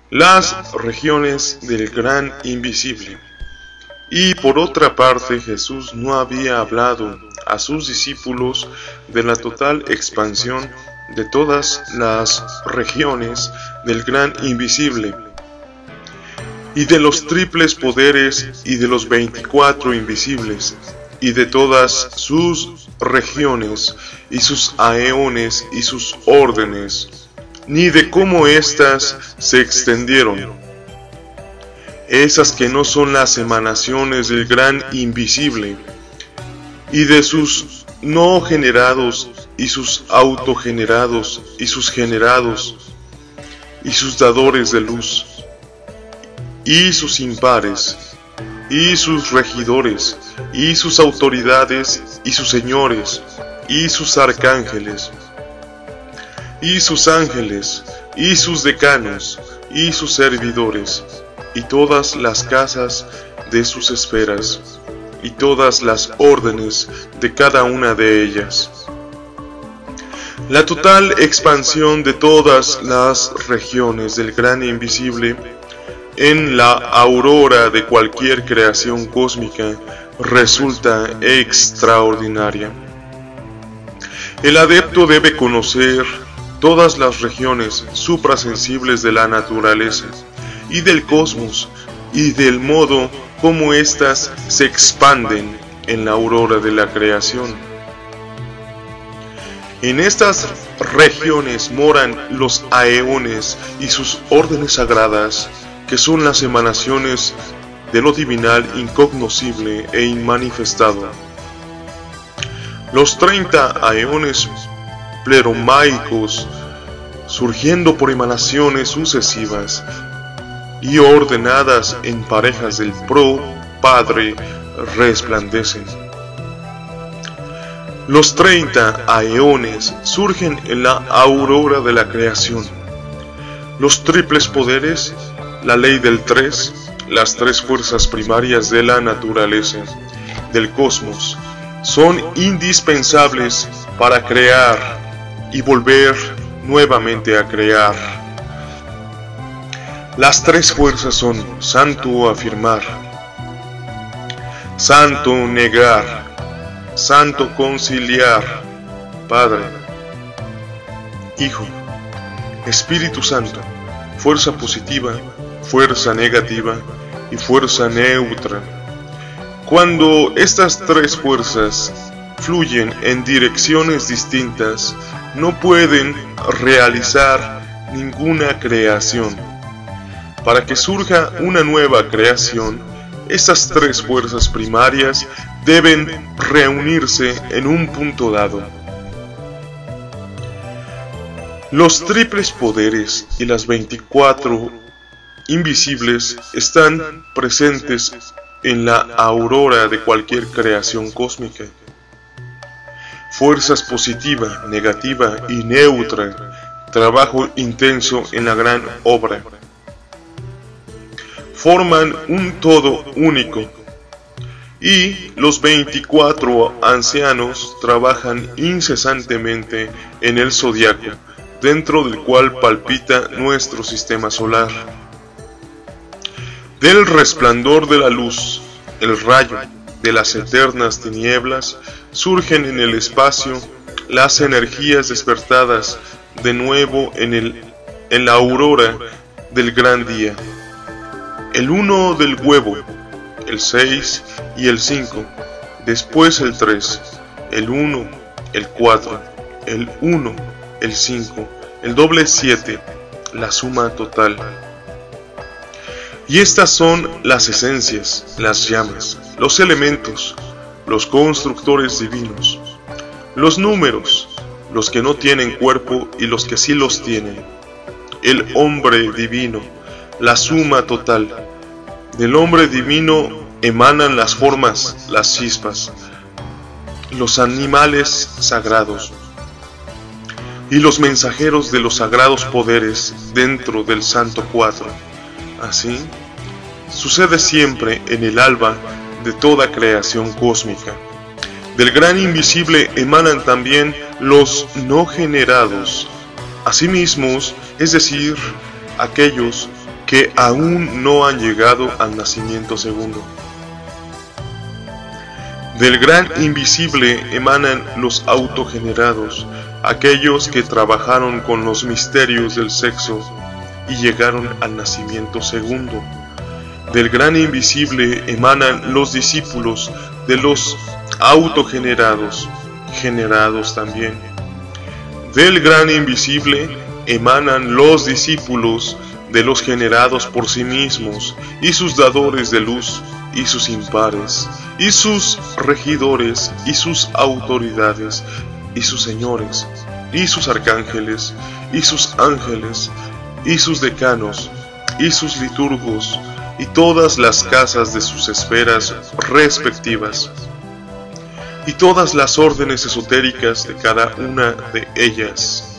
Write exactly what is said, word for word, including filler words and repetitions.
las regiones del gran invisible. Y por otra parte, Jesús no había hablado a sus discípulos de la total expansión de todas las regiones del gran invisible, y de los triples poderes y de los veinticuatro invisibles, y de todas sus regiones y sus aeones y sus órdenes, ni de cómo éstas se extendieron, esas que no son las emanaciones del gran invisible, y de sus no generados y sus autogenerados y sus generados y sus dadores de luz, y sus impares, y sus regidores, y sus autoridades, y sus señores, y sus arcángeles, y sus ángeles, y sus decanos, y sus servidores, y todas las casas de sus esferas, y todas las órdenes de cada una de ellas. La total expansión de todas las regiones del gran invisible en la aurora de cualquier creación cósmica resulta extraordinaria. El adepto debe conocer todas las regiones suprasensibles de la naturaleza y del cosmos, y del modo como éstas se expanden en la aurora de la creación. En estas regiones moran los aeones y sus órdenes sagradas, que son las emanaciones de lo divinal incognoscible e inmanifestado. Los treinta aeones pleromaicos, surgiendo por emanaciones sucesivas y ordenadas en parejas del Pro Padre, resplandecen. Los treinta aeones surgen en la aurora de la creación. Los triples poderes, la ley del tres, las tres fuerzas primarias de la naturaleza, del cosmos, son indispensables para crear y volver nuevamente a crear. Las tres fuerzas son santo afirmar, santo negar, santo conciliar, Padre, Hijo, Espíritu Santo, fuerza positiva, fuerza negativa y fuerza neutra. Cuando estas tres fuerzas fluyen en direcciones distintas, no pueden realizar ninguna creación. Para que surja una nueva creación, estas tres fuerzas primarias deben reunirse en un punto dado. Los triples poderes y las veinticuatro invisibles están presentes en la aurora de cualquier creación cósmica. Fuerzas positiva, negativa y neutra, trabajo intenso en la gran obra, forman un todo único, y los veinticuatro ancianos trabajan incesantemente en el zodiaco, dentro del cual palpita nuestro sistema solar. Del resplandor de la luz, el rayo de las eternas tinieblas, surgen en el espacio las energías despertadas de nuevo en, el, en la aurora del gran día. El uno del huevo, el seis y el cinco, después el tres, el uno, el cuatro, el uno, el cinco, el doble siete, la suma total. Y estas son las esencias, las llamas, los elementos, los constructores divinos, los números, los que no tienen cuerpo y los que sí los tienen, el hombre divino, la suma total. Del hombre divino emanan las formas, las chispas, los animales sagrados y los mensajeros de los sagrados poderes dentro del Santo Cuatro. Así sucede siempre en el alba de toda creación cósmica. Del gran invisible emanan también los no generados, asimismos, es decir, aquellos que aún no han llegado al nacimiento segundo. Del gran invisible emanan los autogenerados, aquellos que trabajaron con los misterios del sexo y llegaron al nacimiento segundo. Del gran invisible emanan los discípulos de los autogenerados, generados también. Del gran invisible emanan los discípulos de los generados por sí mismos, y sus dadores de luz, y sus impares, y sus regidores, y sus autoridades, y sus señores, y sus arcángeles, y sus ángeles, y sus decanos, y sus liturgos, y todas las casas de sus esferas respectivas, y todas las órdenes esotéricas de cada una de ellas.